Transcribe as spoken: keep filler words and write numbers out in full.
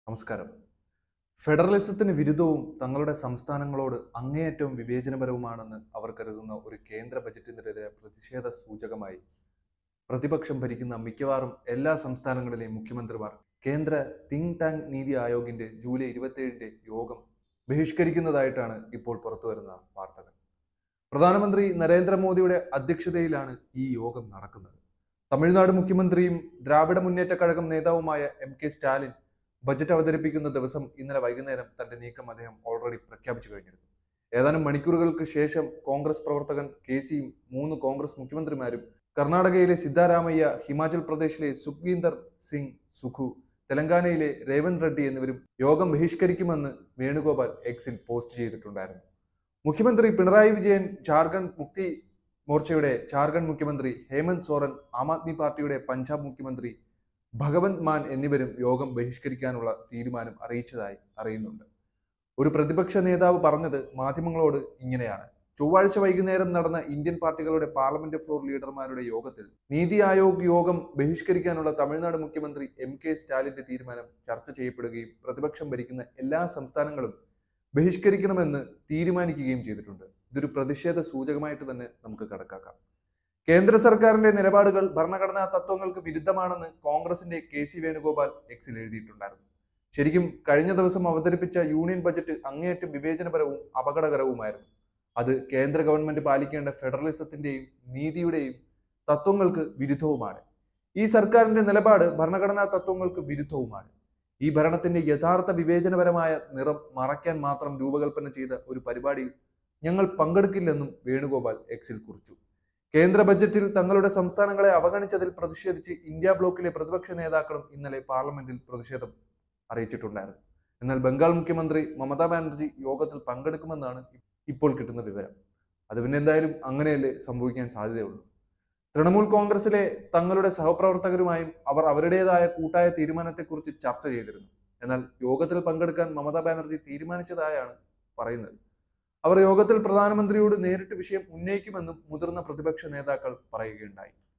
നമസ്കാരം. ഫെഡറലിസത്തിന് വിരുദ്ധവും തങ്ങളുടെ സംസ്ഥാനങ്ങളോട് അങ്ങേയറ്റവും വിവേചനപരവുമാണെന്ന് അവർ കരുതുന്ന ഒരു കേന്ദ്ര ബജറ്റിനെതിരെ പ്രതിഷേധ സൂചകമായി പ്രതിപക്ഷം ഭരിക്കുന്ന മിക്കവാറും എല്ലാ സംസ്ഥാനങ്ങളിലെയും മുഖ്യമന്ത്രിമാർ കേന്ദ്ര തിങ്ക് ടാങ്ക് നീതി ആയോഗിന്റെ ജൂലൈ ഇരുപത്തിയേഴിന്റെ യോഗം ബഹിഷ്കരിക്കുന്നതായിട്ടാണ് ഇപ്പോൾ പുറത്തുവരുന്ന വാർത്തകൾ. പ്രധാനമന്ത്രി നരേന്ദ്രമോദിയുടെ അധ്യക്ഷതയിലാണ് ഈ യോഗം നടക്കുന്നത്. തമിഴ്നാട് മുഖ്യമന്ത്രിയും ദ്രാവിഡ മുന്നേറ്റ കഴകം നേതാവുമായ എം കെ സ്റ്റാലിൻ ബജറ്റ് അവതരിപ്പിക്കുന്ന ദിവസം ഇന്നലെ വൈകുന്നേരം തന്റെ നീക്കം അദ്ദേഹം ഓൾറെഡി പ്രഖ്യാപിച്ചു കഴിഞ്ഞിരുന്നു. ഏതാനും മണിക്കൂറുകൾക്ക് ശേഷം കോൺഗ്രസ് പ്രവർത്തകൻ കെ സിയും മൂന്ന് കോൺഗ്രസ് മുഖ്യമന്ത്രിമാരും കർണാടകയിലെ സിദ്ധാരാമയ്യ, ഹിമാചൽ പ്രദേശിലെ സുഖ്വീന്ദർ സിംഗ് സുഖു, തെലങ്കാനയിലെ രേവന്ത് റെഡ്ഡി എന്നിവരും യോഗം ബഹിഷ്കരിക്കുമെന്ന് വേണുഗോപാൽ എക്സിൽ പോസ്റ്റ് ചെയ്തിട്ടുണ്ടായിരുന്നു. മുഖ്യമന്ത്രി പിണറായി വിജയൻ, ജാർഖണ്ഡ് മുക്തി മോർച്ചയുടെ ജാർഖണ്ഡ് മുഖ്യമന്ത്രി ഹേമന്ത് സോറൻ, ആം ആദ്മി പാർട്ടിയുടെ പഞ്ചാബ് മുഖ്യമന്ത്രി ഭഗവന്ത് മാൻ എന്നിവരും യോഗം ബഹിഷ്കരിക്കാനുള്ള തീരുമാനം അറിയിച്ചതായി അറിയുന്നുണ്ട്. ഒരു പ്രതിപക്ഷ നേതാവ് പറഞ്ഞത് മാധ്യമങ്ങളോട് ഇങ്ങനെയാണ്: ചൊവ്വാഴ്ച വൈകുന്നേരം നടന്ന ഇന്ത്യൻ പാർട്ടികളുടെ പാർലമെന്റ് ഫ്ലോർ ലീഡർമാരുടെ യോഗത്തിൽ നീതി ആയോഗ് യോഗം ബഹിഷ്കരിക്കാനുള്ള തമിഴ്നാട് മുഖ്യമന്ത്രി എം കെ സ്റ്റാലിന്റെ തീരുമാനം ചർച്ച ചെയ്യപ്പെടുകയും പ്രതിപക്ഷം ഭരിക്കുന്ന എല്ലാ സംസ്ഥാനങ്ങളും ബഹിഷ്കരിക്കണമെന്ന് തീരുമാനിക്കുകയും ചെയ്തിട്ടുണ്ട്. ഇതൊരു പ്രതിഷേധ സൂചകമായിട്ട് തന്നെ നമുക്ക് കണക്കാക്കാം. കേന്ദ്ര സർക്കാരിന്റെ നിലപാടുകൾ ഭരണഘടനാ തത്വങ്ങൾക്ക് വിരുദ്ധമാണെന്ന് കോൺഗ്രസിന്റെ കെ സി വേണുഗോപാൽ എക്സിൽ എഴുതിയിട്ടുണ്ടായിരുന്നു. ശരിക്കും കഴിഞ്ഞ ദിവസം അവതരിപ്പിച്ച യൂണിയൻ ബജറ്റ് അങ്ങേയറ്റം വിവേചനപരവും അപകടകരവുമായിരുന്നു. അത് കേന്ദ്ര ഗവൺമെന്റ് പാലിക്കേണ്ട ഫെഡറലിസത്തിന്റെയും നീതിയുടെയും തത്വങ്ങൾക്ക് വിരുദ്ധവുമാണ്. ഈ സർക്കാരിന്റെ നിലപാട് ഭരണഘടനാ തത്വങ്ങൾക്ക് വിരുദ്ധവുമാണ്. ഈ ഭരണത്തിന്റെ യഥാർത്ഥ വിവേചനപരമായ നിറം മറയ്ക്കാൻ മാത്രം രൂപകൽപ്പന ചെയ്ത ഒരു പരിപാടിയിൽ ഞങ്ങൾ പങ്കെടുക്കില്ലെന്നും വേണുഗോപാൽ എക്സിൽ കുറിച്ചു. കേന്ദ്ര ബജറ്റിൽ തങ്ങളുടെ സംസ്ഥാനങ്ങളെ അവഗണിച്ചതിൽ പ്രതിഷേധിച്ച് ഇന്ത്യ ബ്ലോക്കിലെ പ്രതിപക്ഷ നേതാക്കളും ഇന്നലെ പാർലമെന്റിൽ പ്രതിഷേധം അറിയിച്ചിട്ടുണ്ടായിരുന്നു. എന്നാൽ ബംഗാൾ മുഖ്യമന്ത്രി മമതാ ബാനർജി യോഗത്തിൽ പങ്കെടുക്കുമെന്നാണ് ഇപ്പോൾ കിട്ടുന്ന വിവരം. അത് പിന്നെ എന്തായാലും അങ്ങനെയല്ലേ സംഭവിക്കാൻ സാധ്യതയുള്ളൂ. തൃണമൂൽ കോൺഗ്രസിലെ തങ്ങളുടെ സഹപ്രവർത്തകരുമായും അവർ അവരുടേതായ കൂട്ടായ തീരുമാനത്തെക്കുറിച്ച് ചർച്ച ചെയ്തിരുന്നു. എന്നാൽ യോഗത്തിൽ പങ്കെടുക്കാൻ മമതാ ബാനർജി തീരുമാനിച്ചതായാണ് പറയുന്നത്. അവർ യോഗത്തിൽ പ്രധാനമന്ത്രിയോട് നേരിട്ട് വിഷയം ഉന്നയിക്കുമെന്നും മുതിർന്ന പ്രതിപക്ഷ നേതാക്കൾ പറയുകയുണ്ടായി.